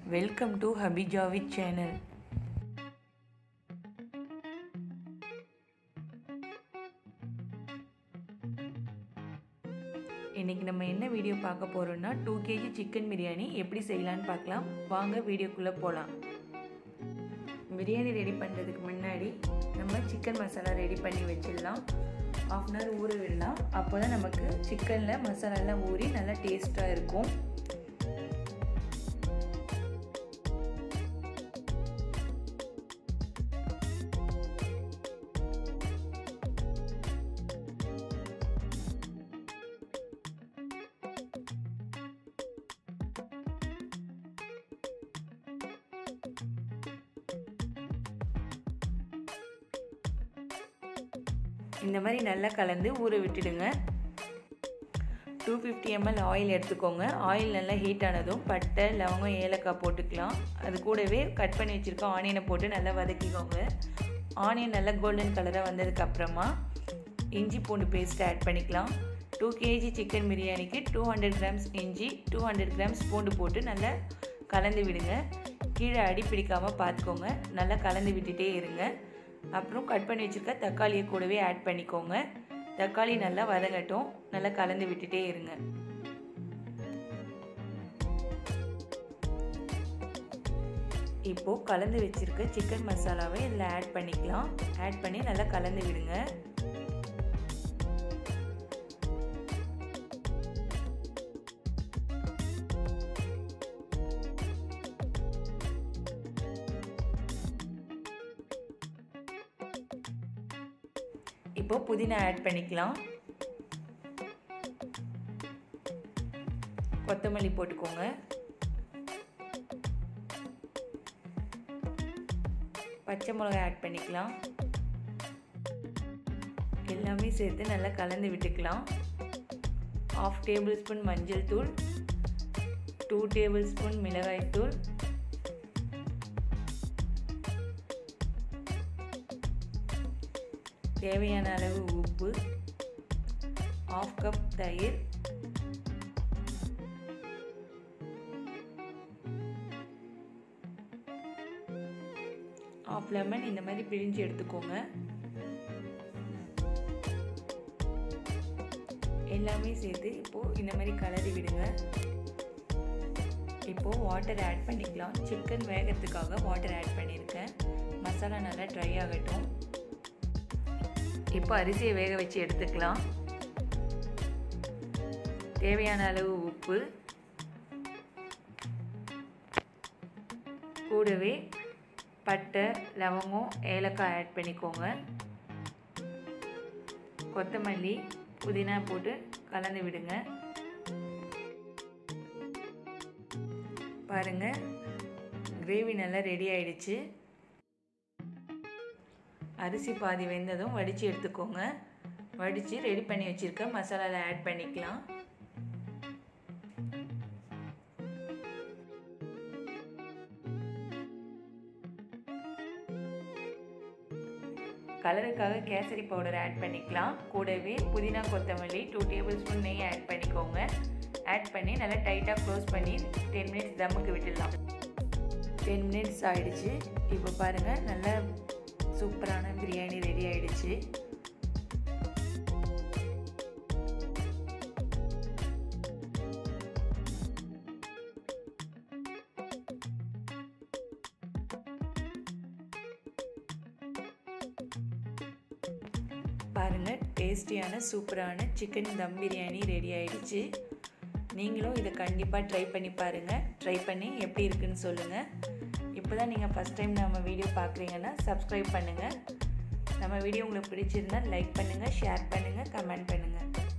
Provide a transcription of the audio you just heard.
Welcome to Hubby Javid channel. இன்னைக்கு நம்ம என்ன வீடியோ பார்க்க போறோம்னா 2 kg சிக்கன் பிரியாணி எப்படி செய்யலாம்னு பார்க்கலாம். வாங்க வீடியோக்குள்ள போலாம். பிரியாணி ரெடி பண்றதுக்கு முன்னாடி நம்ம சிக்கன் மசாலா ரெடி பண்ணி வெச்சிடலாம். 1/2 hour ஊற விடலாம். அப்போதான் நமக்கு சிக்கன்ல மசாலா எல்லாம் ஊறி நல்லா டேஸ்டா இருக்கும். இந்த மாதிரி நல்லா கலந்து ஊற விட்டுடுங்க. 250 ml ஆயில் எடுத்துக்கோங்க. ஆயில் நல்லா ஹீட் ஆனதும் பட்டை, லவங்கம், ஏலக்காய் போட்டுக்கலாம். அது கூடவே கட் பண்ணி வச்சுருக்க ஆனியனை போட்டு நல்லா வதக்கிக்கோங்க. ஆனியன் நல்லா கோல்டன் கலராக வந்ததுக்கு அப்புறமா இஞ்சி பூண்டு பேஸ்ட் ஆட் பண்ணிக்கலாம். 2 kg சிக்கன் பிரியாணிக்கு 200 grams இஞ்சி, 200 grams பூண்டு போட்டு நல்லா கலந்து விடுங்க. கீழே அடி பிடிக்காமல் பார்த்துக்கோங்க. நல்லா கலந்து விட்டுட்டே இருங்க. அப்புறம் கட் பண்ணி வச்சுருக்க தக்காளியை கூடவே ஆட் பண்ணிக்கோங்க. தக்காளி நல்லா வதங்கட்டும். நல்லா கலந்து விட்டுட்டே இருங்க. இப்போ கலந்து வச்சிருக்க சிக்கன் மசாலாவை இதில் ஆட் பண்ணிக்கலாம். ஆட் பண்ணி நல்லா கலந்து விடுங்க. இப்போ புதினா ஆட் பண்ணிக்கலாம். கொத்தமல்லி போட்டுக்கோங்க. பச்சை மிளகாய் ஆட் பண்ணிக்கலாம். எல்லாமே சேர்த்து நல்லா கலந்து விட்டுக்கலாம். 1/2 tablespoon மஞ்சள் தூள், 2 tablespoon மிளகாய் தூள், தேவையான அளவு உப்பு, 1/2 கப் தயிர், ½ லெமன் இந்த மாதிரி பிழிஞ்சு எடுத்துக்கோங்க. எல்லாமே சேர்த்து இப்போ இந்த மாதிரி கலரி விடுங்க. இப்போ வாட்டர் ஆட் பண்ணிக்கலாம். சிக்கன் வேகிறதுக்காக வாட்டர் ஆட் பண்ணியிருக்கேன். மசாலா நல்லா ட்ரை ஆகட்டும். இப்போ அரிசியை வேக வச்சு எடுத்துக்கலாம். தேவையான அளவு உப்பு, கூடவே பட்டை, லவங்கம், ஏலக்காய் ஆட் பண்ணிக்கோங்க. கொத்தமல்லி, புதினா போட்டு கலந்து விடுங்க. பாருங்க, கிரேவி நல்லா ரெடி ஆயிடுச்சு. அரிசி பாதி வெந்ததும் வடித்து எடுத்துக்கோங்க. வடித்து ரெடி பண்ணி வச்சுருக்க மசாலாவில் ஆட் பண்ணிக்கலாம். கலருக்காக கேசரி பவுடர் ஆட் பண்ணிக்கலாம். கூடவே புதினா, கொத்தமல்லி, 2 tablespoon நெய் ஆட் பண்ணிக்கோங்க. ஆட் பண்ணி நல்லா டைட்டாக க்ளோஸ் பண்ணி 10 minutes தம்முக்கு விட்டுடலாம். 10 minutes ஆயிடுச்சு. இப்போ பாருங்கள், நல்லா சூப்பரான பிரியாணி ரெடி ஆயிடுச்சு. பாருங்க, டேஸ்டியான சூப்பரான சிக்கன் தம் பிரியாணி ரெடி ஆயிடுச்சு. நீங்களும் இதை கண்டிப்பாக ட்ரை பண்ணி பாருங்கள். ட்ரை பண்ணி எப்படி இருக்குன்னு சொல்லுங்கள். இப்போ தான் நீங்கள் ஃபஸ்ட் டைம் நம்ம வீடியோ பார்க்குறீங்கன்னா சப்ஸ்கிரைப் பண்ணுங்கள். நம்ம வீடியோ உங்களுக்கு பிடிச்சிருந்தால் லைக் பண்ணுங்கள், ஷேர் பண்ணுங்கள், கமெண்ட் பண்ணுங்கள்.